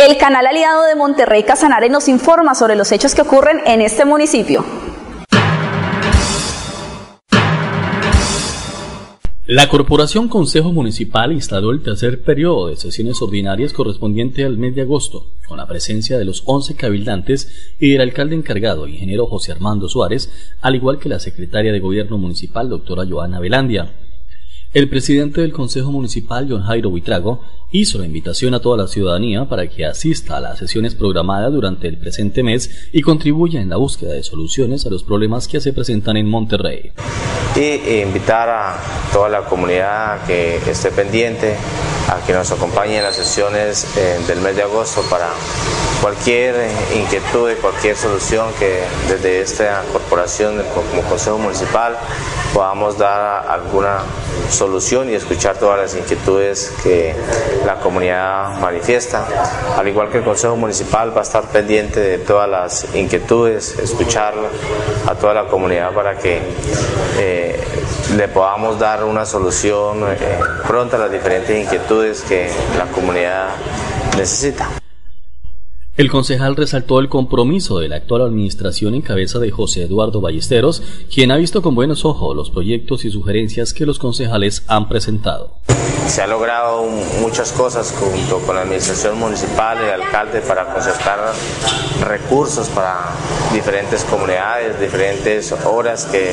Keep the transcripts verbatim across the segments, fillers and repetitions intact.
El canal aliado de Monterrey Casanare nos informa sobre los hechos que ocurren en este municipio. La Corporación Consejo Municipal instaló el tercer periodo de sesiones ordinarias correspondiente al mes de agosto, con la presencia de los once cabildantes y del alcalde encargado, ingeniero José Armando Suárez, al igual que la secretaria de Gobierno Municipal, doctora Joana Velandia. El presidente del Consejo Municipal, John Jairo Buitrago, hizo la invitación a toda la ciudadanía para que asista a las sesiones programadas durante el presente mes y contribuya en la búsqueda de soluciones a los problemas que se presentan en Monterrey. Y e invitar a toda la comunidad a que esté pendiente, a que nos acompañe en las sesiones eh, del mes de agosto para cualquier inquietud, cualquier solución que desde esta corporación como Consejo Municipal podamos dar alguna solución y escuchar todas las inquietudes que la comunidad manifiesta. Al igual que el Consejo Municipal va a estar pendiente de todas las inquietudes, escuchar a toda la comunidad para que eh, le podamos dar una solución eh, pronta a las diferentes inquietudes que la comunidad necesita. El concejal resaltó el compromiso de la actual administración en cabeza de José Eduardo Ballesteros, quien ha visto con buenos ojos los proyectos y sugerencias que los concejales han presentado. Se ha logrado muchas cosas junto con la administración municipal y el alcalde para concertar recursos para diferentes comunidades, diferentes obras que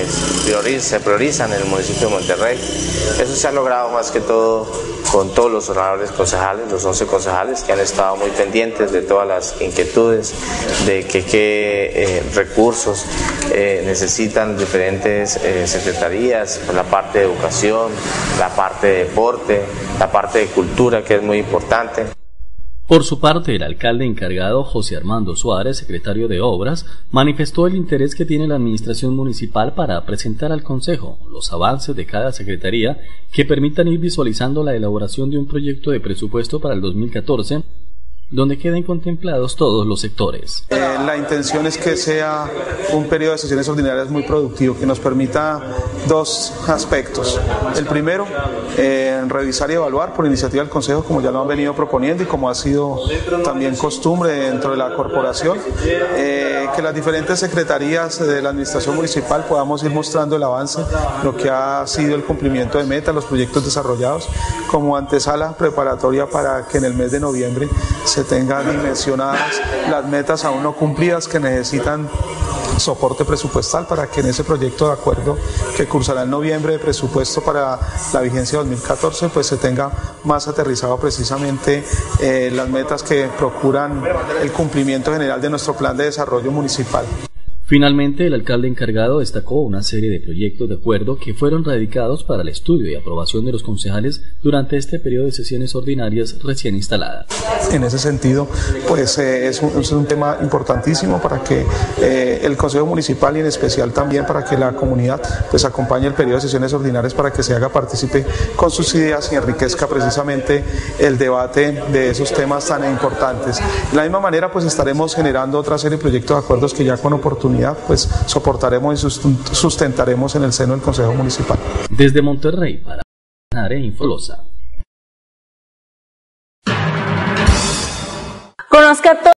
se priorizan en el municipio de Monterrey. Eso se ha logrado más que todo con todos los honorables concejales, los once concejales que han estado muy pendientes de todas las inquietudes, de que qué eh, recursos eh, necesitan diferentes eh, secretarías, la parte de educación, la parte de deporte, la parte de cultura, que es muy importante. Por su parte, el alcalde encargado, José Armando Suárez, secretario de Obras, manifestó el interés que tiene la administración municipal para presentar al Consejo los avances de cada secretaría que permitan ir visualizando la elaboración de un proyecto de presupuesto para el dos mil catorce, donde queden contemplados todos los sectores. Eh, la intención es que sea un periodo de sesiones ordinarias muy productivo, que nos permita dos aspectos. El primero, eh, revisar y evaluar por iniciativa del Consejo, como ya lo han venido proponiendo y como ha sido también costumbre dentro de la corporación, eh, que las diferentes secretarías de la administración municipal podamos ir mostrando el avance, lo que ha sido el cumplimiento de metas, los proyectos desarrollados, como antesala preparatoria para que en el mes de noviembre se tengan dimensionadas las metas aún no cumplidas que necesitan soporte presupuestal para que en ese proyecto de acuerdo que cursará en noviembre de presupuesto para la vigencia dos mil catorce pues se tenga más aterrizado precisamente eh, las metas que procuran el cumplimiento general de nuestro plan de desarrollo municipal. Finalmente, el alcalde encargado destacó una serie de proyectos de acuerdo que fueron radicados para el estudio y aprobación de los concejales durante este periodo de sesiones ordinarias recién instaladas. En ese sentido, pues eh, es, un, es un tema importantísimo para que eh, el Consejo Municipal y en especial también para que la comunidad pues acompañe el periodo de sesiones ordinarias para que se haga partícipe con sus ideas y enriquezca precisamente el debate de esos temas tan importantes. De la misma manera, pues estaremos generando otra serie de proyectos de acuerdos que ya con oportunidad pues soportaremos y sustentaremos en el seno del Consejo Municipal. Desde Monterrey para Casanare, Infolosa. Conozca todo